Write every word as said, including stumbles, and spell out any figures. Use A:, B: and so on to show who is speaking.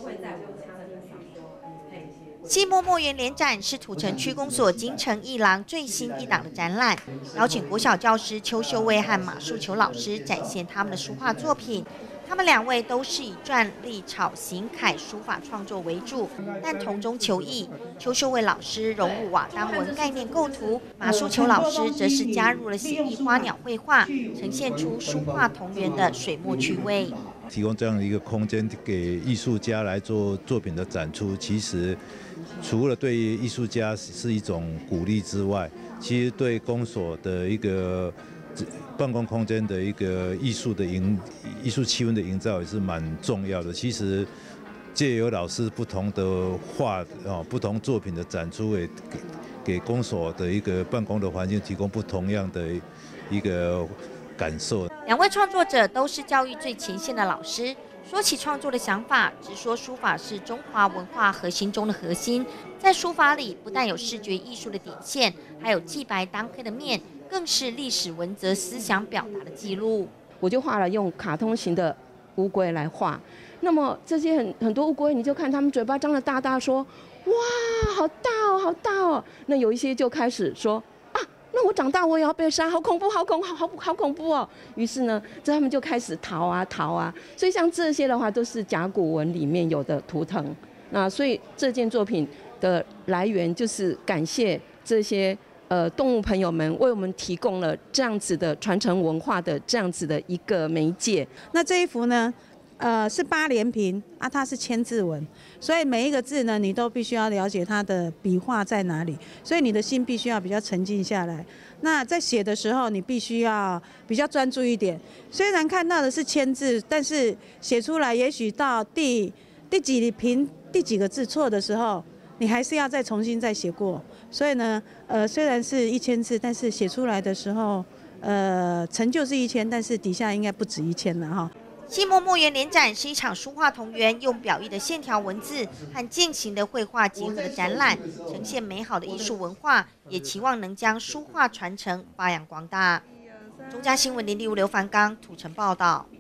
A: 西莫墨园联展是土城区公所金城一廊最新一档的展览，邀请国小教师邱秀蔚和马树球老师展现他们的书画作品。他们两位都是以篆、隶、草、行、楷书法创作为主，但同中求异。邱秀蔚老师融入瓦当文概念构图，马树球老师则是加入了写意花鸟绘画，呈现出书画同源的水墨趣味。
B: 提供这样的一个空间给艺术家来做作品的展出，其实除了对艺术家是一种鼓励之外，其实对公所的一个办公空间的一个艺术的营艺术气氛的营造也是蛮重要的。其实借由老师不同的画啊、不同作品的展出，也给给公所的一个办公的环境提供不同样的一个感受。
A: 两位创作者都是教育最前线的老师。说起创作的想法，直说书法是中华文化核心中的核心。在书法里，不但有视觉艺术的底线，还有记白当黑的面，更是历史文则思想表达的记录。
C: 我就画了用卡通型的乌龟来画。那么这些很很多乌龟，你就看它们嘴巴张得大大，说哇，好大哦，好大哦。那有一些就开始说。那我长大我也要被杀，好恐怖，好恐，好好好恐怖哦！于是呢，这他们就开始逃啊逃啊。所以像这些的话，都是甲骨文里面有的图腾。那所以这件作品的来源就是感谢这些呃动物朋友们为我们提供了这样子的传承文化的这样子的一个媒介。
D: 那这一幅呢？呃，是八连屏啊，它是千字文，所以每一个字呢，你都必须要了解它的笔画在哪里，所以你的心必须要比较沉静下来。那在写的时候，你必须要比较专注一点。虽然看到的是千字，但是写出来也许到第第几屏、第几个字错的时候，你还是要再重新再写过。所以呢，呃，虽然是一千字，但是写出来的时候，呃，成就是一千，但是底下应该不止一千了哈。
A: 西莫墨园联展是一场书画同源，用表意的线条文字和健行的绘画结合的展览，呈现美好的艺术文化，也期望能将书画传承发扬光大。中嘉新闻零零五刘凡刚土城报道。